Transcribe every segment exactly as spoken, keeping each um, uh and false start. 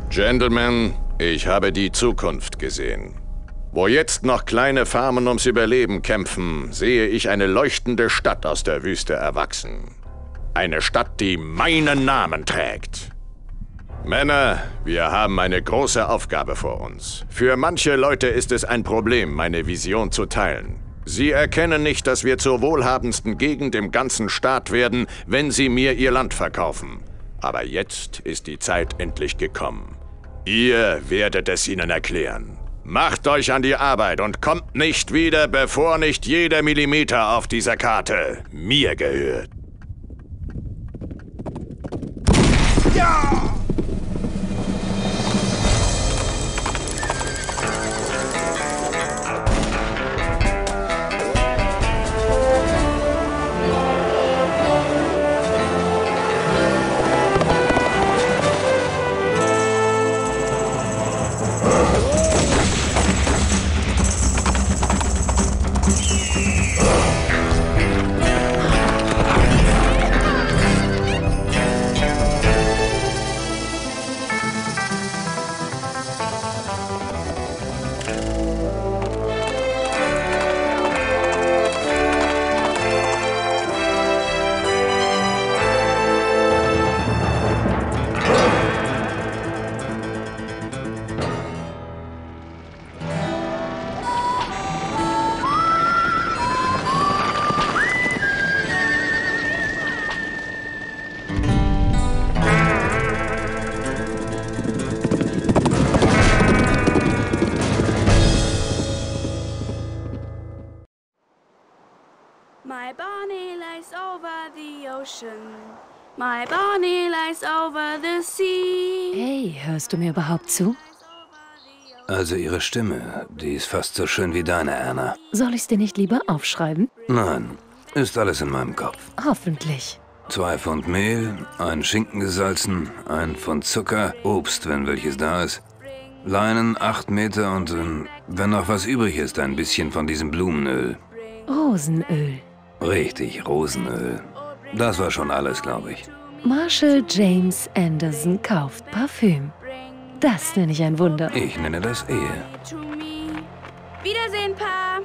Gentlemen, ich habe die Zukunft gesehen. Wo jetzt noch kleine Farmen ums Überleben kämpfen, sehe ich eine leuchtende Stadt aus der Wüste erwachsen. Eine Stadt, die meinen Namen trägt. Männer, wir haben eine große Aufgabe vor uns. Für manche Leute ist es ein Problem, meine Vision zu teilen. Sie erkennen nicht, dass wir zur wohlhabendsten Gegend im ganzen Staat werden, wenn sie mir ihr Land verkaufen. Aber jetzt ist die Zeit endlich gekommen. Ihr werdet es ihnen erklären. Macht euch an die Arbeit und kommt nicht wieder, bevor nicht jeder Millimeter auf dieser Karte mir gehört. Ja! My Bonnie lies over the ocean. My Bonnie lies over the sea. Hey, hörst du mir überhaupt zu? Also ihre Stimme, die ist fast so schön wie deine, Erna. Soll ich's dir nicht lieber aufschreiben? Nein, ist alles in meinem Kopf. Hoffentlich. Zwei Pfund Mehl, ein Schinken gesalzen, ein Pfund Zucker, Obst, wenn welches da ist. Leinen, acht Meter und, ähm, wenn noch was übrig ist, ein bisschen von diesem Blumenöl. Rosenöl. Richtig, Rosenöl. Das war schon alles, glaube ich. Marshall James Anderson kauft Parfüm. Das nenne ich ein Wunder. Ich nenne das Ehe. Wiedersehen, Pa.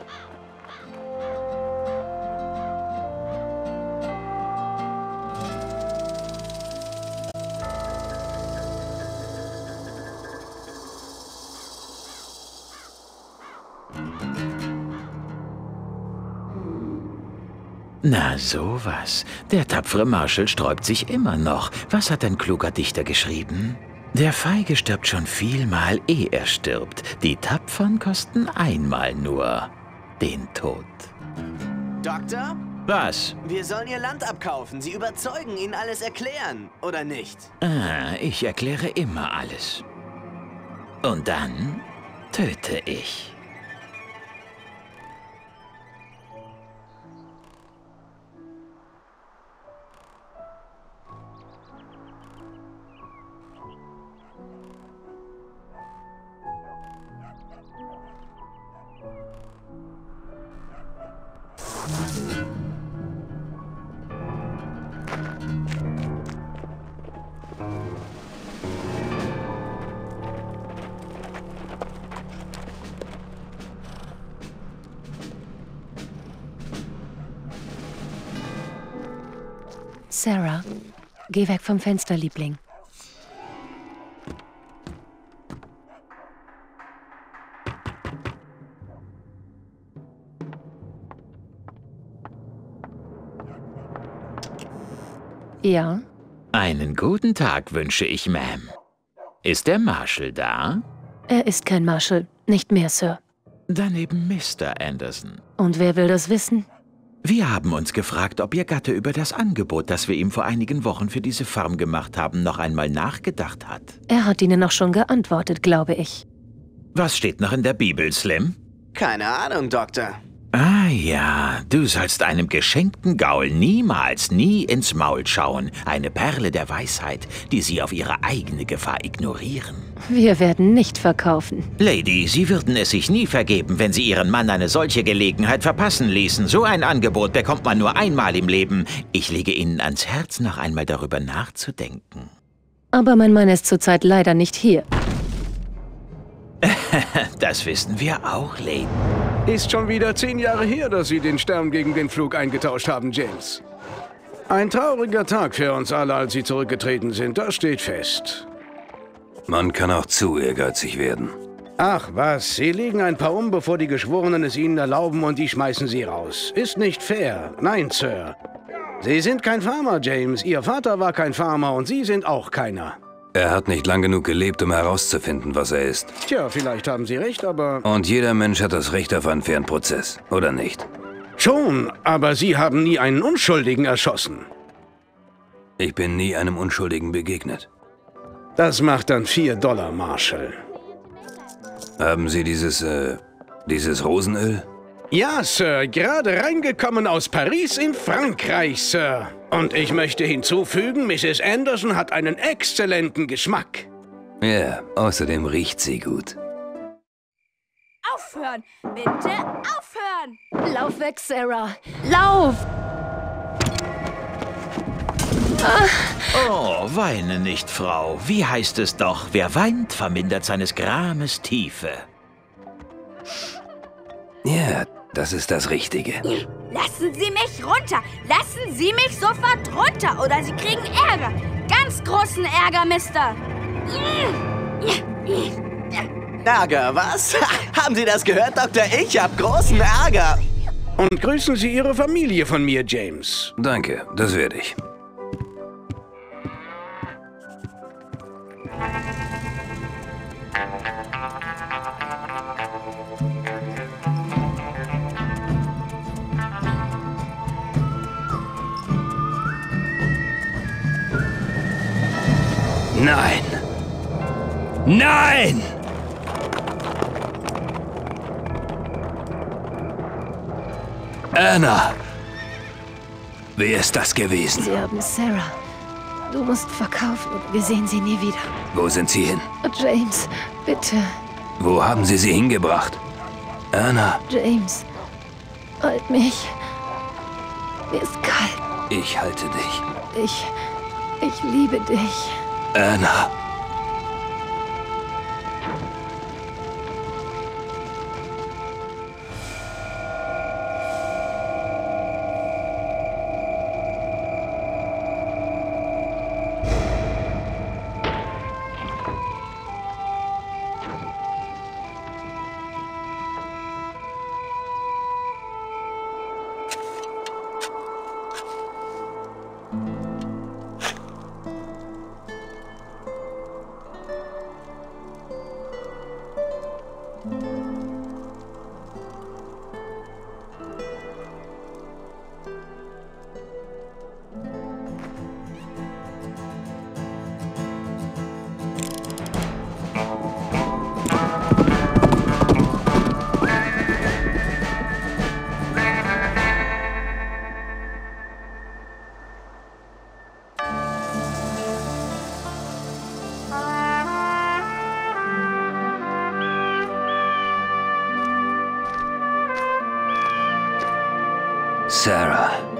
Na sowas. Der tapfere Marshall sträubt sich immer noch. Was hat ein kluger Dichter geschrieben? Der Feige stirbt schon vielmal, ehe er stirbt. Die Tapfern kosten einmal nur den Tod. Doktor? Was? Wir sollen Ihr Land abkaufen. Sie überzeugen, Ihnen alles erklären, oder nicht? Ah, ich erkläre immer alles. Und dann töte ich. Sarah, geh weg vom Fenster, Liebling. Ja? Einen guten Tag wünsche ich, Ma'am. Ist der Marshall da? Er ist kein Marshall. Nicht mehr, Sir. Dann eben Mister Anderson. Und wer will das wissen? Wir haben uns gefragt, ob Ihr Gatte über das Angebot, das wir ihm vor einigen Wochen für diese Farm gemacht haben, noch einmal nachgedacht hat. Er hat Ihnen noch schon geantwortet, glaube ich. Was steht noch in der Bibel, Slim? Keine Ahnung, Doktor. Ah ja, du sollst einem geschenkten Gaul niemals, nie ins Maul schauen. Eine Perle der Weisheit, die sie auf ihre eigene Gefahr ignorieren. Wir werden nicht verkaufen. Lady, Sie würden es sich nie vergeben, wenn Sie Ihren Mann eine solche Gelegenheit verpassen ließen. So ein Angebot bekommt man nur einmal im Leben. Ich lege Ihnen ans Herz, noch einmal darüber nachzudenken. Aber mein Mann ist zurzeit leider nicht hier. Das wissen wir auch, Layton. Ist schon wieder zehn Jahre her, dass Sie den Stern gegen den Flug eingetauscht haben, James. Ein trauriger Tag für uns alle, als Sie zurückgetreten sind, das steht fest. Man kann auch zu ehrgeizig werden. Ach was, Sie legen ein paar um, bevor die Geschworenen es Ihnen erlauben und die schmeißen Sie raus. Ist nicht fair. Nein, Sir. Sie sind kein Farmer, James. Ihr Vater war kein Farmer und Sie sind auch keiner. Er hat nicht lang genug gelebt, um herauszufinden, was er ist. Tja, vielleicht haben Sie recht, aber... Und jeder Mensch hat das Recht auf einen fairen Prozess, oder nicht? Schon, aber Sie haben nie einen Unschuldigen erschossen. Ich bin nie einem Unschuldigen begegnet. Das macht dann vier Dollar, Marshall. Haben Sie dieses, äh, dieses Rosenöl? Ja, Sir, gerade reingekommen aus Paris in Frankreich, Sir. Und ich möchte hinzufügen, Misses Anderson hat einen exzellenten Geschmack. Ja, außerdem riecht sie gut. Aufhören! Bitte aufhören! Lauf weg, Sarah. Lauf! Oh, weine nicht, Frau. Wie heißt es doch? Wer weint, vermindert seines Grames Tiefe. Ja, das ist das Richtige. Lassen Sie mich runter! Lassen Sie mich sofort runter! Oder Sie kriegen Ärger! Ganz großen Ärger, Mister! Ärger, was? Haben Sie das gehört, Doktor? Ich hab großen Ärger. Und grüßen Sie Ihre Familie von mir, James. Danke, das werde ich. Nein! Nein! Anna! Wer ist das gewesen? Sie haben Sarah. Du musst verkaufen oder wir sehen sie nie wieder. Wo sind sie hin? James, bitte. Wo haben sie sie hingebracht? Anna, James, halt mich. Mir ist kalt. ich halte dich. Ich, ich liebe dich. Anna. Sarah.